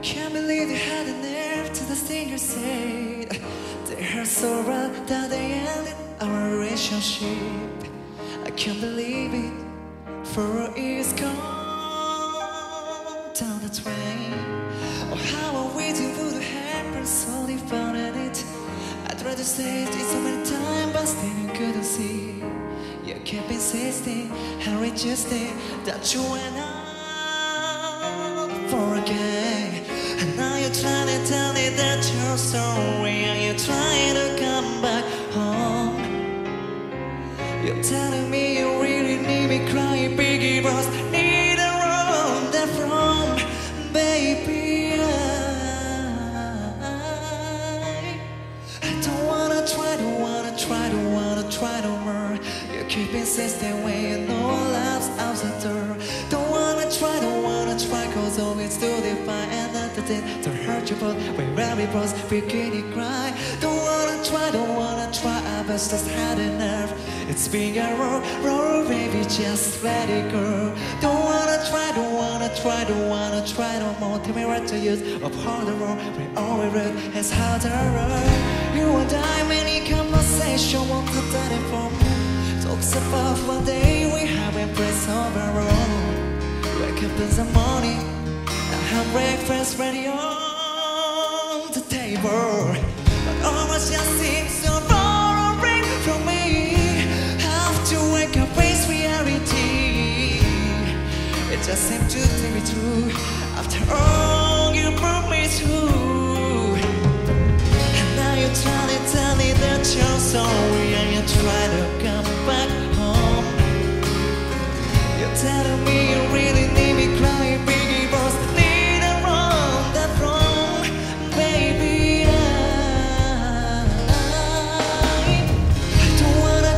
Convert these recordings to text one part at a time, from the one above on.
can't believe you had the nerve to the thing you said. They hurt so bad that they ended our relationship. I can't believe it, for it's gone down the drain. Oh, how I waited for the happen, slowly found it. I tried to say it so many times, but still you couldn't see. You kept insisting and resisting that you went out for a game. And now you're trying to tell me that you're sorry, and you're trying to come back home. You're telling me you really need me, crying biggie bros, need a room that from, baby. I don't wanna try no more. You keep insisting when you know love's out the door. Don't wanna try, cause always do define. And at the day to hurt you both, we rarely both beginning cry. Don't wanna try, I just had enough. It's been a roll, baby, just let it go. Don't wanna try no more. Tell me what to use of all the road. We all we read is how to run. You and I, many conversations won't put that in for me. Talks about one day we haven't pressed over on. Wake up in the morning, I have breakfast ready on the table. But almost just seems so far away from me. Have to wake up, face reality. It just seemed too to be true. After all you brought me through. And now you're trying to tell me that you're sorry, and you try to come back home. You're telling me you really need me, crying biggie boss, need a room that from, baby. I don't wanna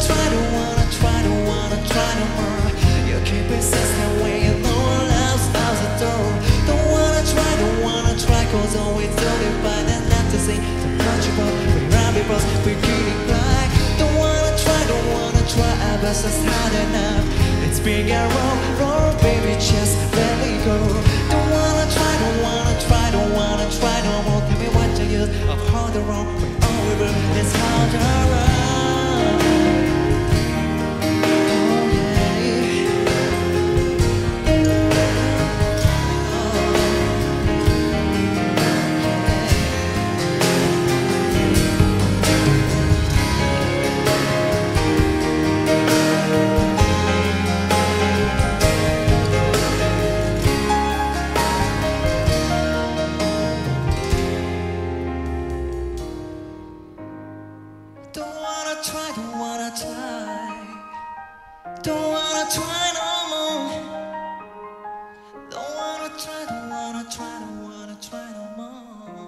try no more. You keep insisting when you know love's out the door. Don't wanna try, cause always do it by the not to say to hurt you both, we run it both, we keep it right. Don't wanna try, I just had enough. It's been a roll, baby, just let it go. Don't wanna try no more. Tell me what you use of all the wrong. We all we will is how to run. Oh yeah. Don't wanna try no more. Don't wanna try no more.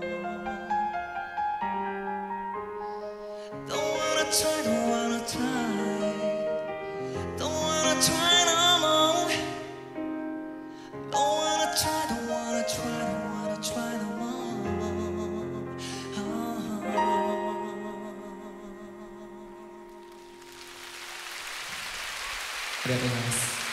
Don't wanna try. Don't wanna try no more. Don't wanna try no more. Oh. ありがとうございます。